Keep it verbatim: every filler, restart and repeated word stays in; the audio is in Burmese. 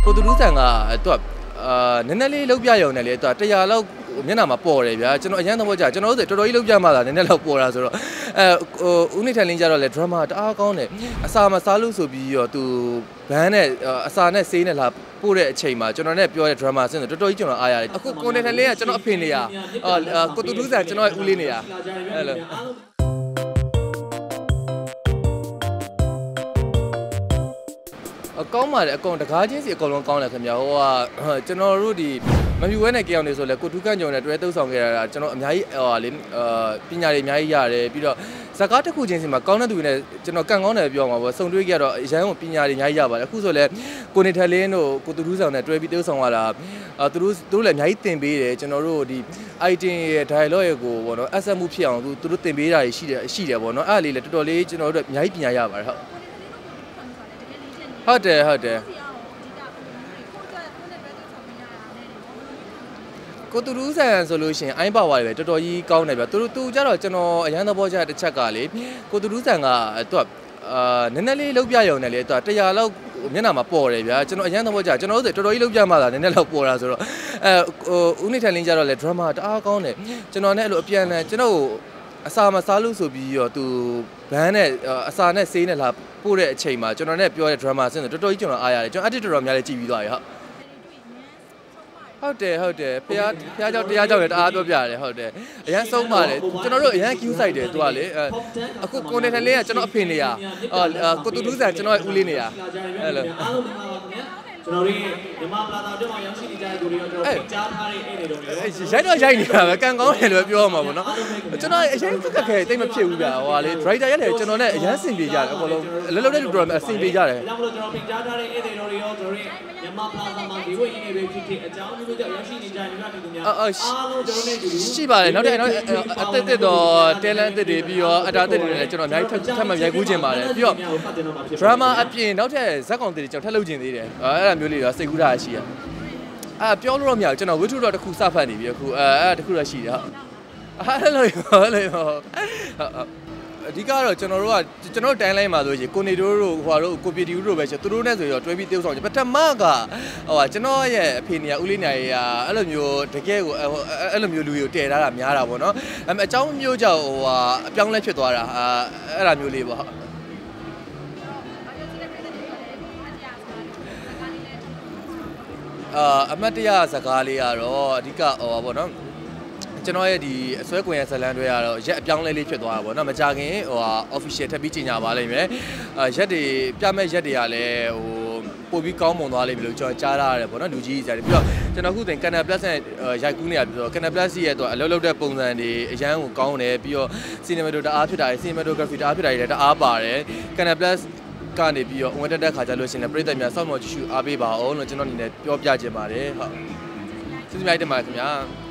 ကိုတူတူဆန်ကသူကအာနည်းနည်းလေးလောက်ပြရုံနဲ့လေသူကတရားလောက်မျက်နှာမှာပေါ်တယ်ဗျာကျွန်တော်အရန်သဘောကျကျွန်တော်တို့တော်တော်ကြီးလောက်ပြမှသာနည်းနည်းလောက်ပေါ်တာဆိုတော့အဲဟိုဦးနေထိုင်လင်းကြတော့လေ drama တအားကောင်းတယ်အစာမစားလို့ဆိုပြီးတော့သူဘန်းနဲ့အစာနဲ့ဆေးနဲ့လာပို့တဲ့အချိန်မှာကျွန်တော်နဲ့ပြောတဲ့ drama ဆင်းဆိုတော်တော်ကြီးကျွန်တော်အားရတယ်အခုကိုနေထိုင်လင်းကကျွန်တော်အဖေနေရအာကိုတူတူဆန်ကျွန်တော်ရဲ့ဦးလေးနေရအဲ့လိုအကောင်းပါတယ်အကောင်တကားချင်းစီအကောင်လုံးကောင်းတယ်ခင်ဗျာဟိုကကျွန်တော်တို့ဒီမမြူဝဲနဲ့ကြောင်နေဆိုလဲကိုထူးကန့်ကြောင်နဲ့တွဲတုပ်ဆောင်ခဲ့ရတာကျွန်တော်အများကြီးဟိုလေအာပညာတွေအများကြီးရတယ်ပြီးတော့ဇကားတစ်ခုချင်းစီမှာကောင်းတဲ့သူတွေနဲ့ကျွန်တော်ကန်ကောင်းတယ်ပြောမှာပေါ့စုံတွဲကြတော့အရန်ကိုပညာတွေအများကြီးရပါတယ်အခုဆိုလဲကိုနေထက်လင်းတို့ကိုတူတူဆောင်နဲ့တွဲပြီးတုပ်ဆောင်ရတာအာသူတို့သူတို့လည်းအများကြီးသင်ပေးတယ်ကျွန်တော်တို့ဒီ item ရဲ့ dialogue ရဲ့ကိုပေါ့နော်အဆက်မှုဖြစ်အောင်သူတို့သင်ပေးတာရှိတယ်ရှိတယ်ပေါ့နော်အဲ့လေးလည်းတော်တော်လေးကျွန်တော်တို့အများကြီးပညာရပါတယ်ဟုတ်ဟုတ်တယ်ဟုတ်တယ်ကိုတူတူဆန်ဆိုလို့ရှိရင်အိုင်းပါဝါတွေပဲတော်တော်ကြီးကောင်းတယ်ဗျသူတို့သူကြတော့ကျွန်တော်အရန်သဘောကျတဲ့တစ်ချက်ကလေကိုတူတူဆန်ကသူကအာနည်းနည်းလေးလောက်ပြရုံနဲ့လေသူကတရားလောက်မျက်နှာမှာပေါ်တယ်ဗျာကျွန်တော်အရန်သဘောကျကျွန်တော်တို့တော်တော်ကြီးလောက်ပြမှသာနည်းနည်းလောက်ပေါ်တာဆိုတော့အဲဟိုဦးနေထိုင်လင်းကြတော့လေ drama တအားကောင်းတယ်ကျွန်တော်နဲ့အဲ့လိုအပြန်အလှန်ကျွန်တော်အစာမစားလို့ဆိုပြီးတော့သူဘန်းနဲ့အစာနဲ့ဆေးနဲ့လာပို့တဲ့အချိန်မှာကျွန်တော်နဲ့ပြောတဲ့ drama ဆင်းဆိုတော်တော်ကြီးကျွန်တော်အားရတယ်ကျွန်တော် edit တော်တော်များလေးကြည့်ပြီးသွားပြီဟုတ်ဟုတ်တယ်ဟုတ်တယ်ဖះဖះကြောင့်တရားကြောင့်လည်းတအားပြောပြရတယ်ဟုတ်တယ်အရန်ဆုံးပါတယ်ကျွန်တော်တို့အရန် queue site တယ်သူကလေအခုကိုနေထိုင်လေးကကျွန်တော်အဖေနေရကိုတူတူဆန်ကျွန်တော်ရဲ့ဦးလေးနေရအဲ့လိုကျွန်တော်တို့မြန်မာပလာတာတို့မှာရောက်ရှိနေကြတဲ့သူတွေရောကျွန်တော်ပြင်ကြားထားတဲ့အဲ့တွေတော့လေရိုက်တော့ရိုက်နေတာပဲကန်ကောင်းတယ်လို့ပြောရမှာပေါ့နော်ကျွန်တော်အရင်ကခက်ခဲတိတ်မဖြစ်ဘူးဗျာဟိုဟာလေ driver ရက်လေကျွန်တော်နဲ့အရင်စင်ပြေကြတယ်အကုန်လုံးလှလှတဲ့လူတော်အစင်ပြေကြတယ်ဒါမှမဟုတ်ကျွန်တော်ပြင်ကြားထားတဲ့အဲ့တွေတော့ရောကျွန်တော်တို့မြန်မာပလာတာမှာဒီဝိရင်းတွေပဲဖြစ်ဖြစ်အကြောင်းမျိုးကြောင့်ရောက်ရှိနေကြတဲ့မြန်မာပြည်သူများအားလုံးကျွန်တော်နဲ့တူရှိပါတယ်နောက်တစ်နောက်အသက်သက်တော့ talent တွေပြီးရောအတားသက်တွေလည်းကျွန်တော်အများကြီးထပ်မှရိုက်ကူးခြင်းပါတယ်ပြီးတော့ drama အပြင်နောက်ထပ်ဇက်ကောင်တွေကျွန်တော်ထပ်လုပ်ခြင်းသေးတယ်အဲ့ဒါမျိုးလေးတော့စိတ်ကူးတာရှိရအာပြောလို့တော့မရဘူးကျွန်တော်ဝိထုတော့တစ်ခုစဖတ်နေပြီအခုအဲအဲ့တစ်ခုတော့ရှိတယ်ဟုတ်အဲ့လိုဟုတ်လေဟုတ်အဓိကတော့ကျွန်တော်တို့ကကျွန်တော်တိုင်းလိုက်မှာဆိုရင်ကိုနေတို့တို့ဟိုတို့ကိုပီတီတို့ပဲရှိသူတို့နဲ့ဆိုရင်တော့တွဲပြီးတေးဆောင်ကြပထမကဟိုကျွန်တော်ရဲ့အဖေနေရဦးလေးနေရအဲ့လိုမျိုးတကယ်ကိုအဲ့လိုမျိုးလူတွေကိုတည်ထားတာများတာပေါ့နော်အဲအကြောင်းမျိုးကြောင့်ဟိုဟာအပြောင်းလဲဖြစ်သွားတာအဲ့ဒါမျိုးလေးပေါ့အာအမတ်တရစကားလေးကတော့အဓိကဟိုပါပေါ့နော်ကျွန်တော်ရဲ့ဒီအစွဲကွန်ရဲ့ဇလန်တွေကတော့ရက်အပြောင်းလဲလေးဖြစ်သွားတာပေါ့နော်မကြခင်ဟိုဟာ official ထပ်ပြီးကြေညာပါလိမ့်မယ်အာရက်တွေပြမဲ့ရက်တွေကလည်းဟိုပို့ပြီးကောင်းမွန်သွားလိမ့်မယ်လို့ကျွန်တော်ကြားရတယ်ပေါ့နော်လူကြီးကြီးပြီးတော့ကျွန်တော်ခုတင် Canal Plus နဲ့ရိုက်ကူးနေရပြီးတော့ Canal Plus ရဲ့တော့အလုပ်လုပ်တဲ့ပုံစံတွေအရန်ကိုကောင်းတယ်ပြီးတော့ cinematography တအားဖြစ်တာတွေ cinematography တအားဖြစ်တာတွေလည်းတအားပါတယ် Canal Plusကနေပြီးတော့ဝင်တက်တဲ့ခါကျလို့ရှိရင်ပြည်သက်များစောင့်မျှော်ကြည့်ရှုအားပေးပါအောင်လို့ကျွန်တော်အနေနဲ့ပြောပြချင်ပါတယ်ဟုတ်ကျေးဇူးများတင်ပါတယ်ခင်ဗျာ